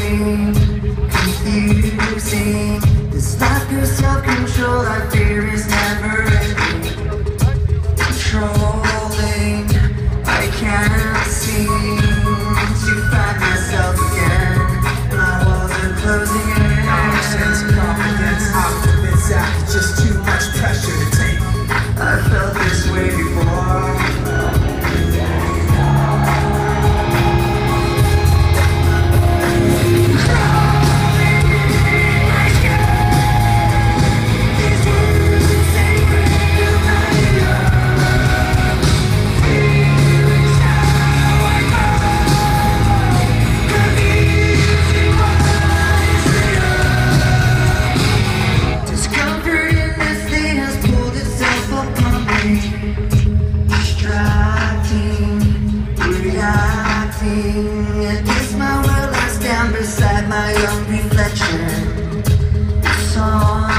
Exhausting, confusing. This lack of self-control I fear is never ending. Controlling, I can't seem to find myself again. My walls are closing in. Sense of confidence, optimism, it's just too much pressure to take. I felt this way before. Against my will, I stand beside my own reflection. It's on.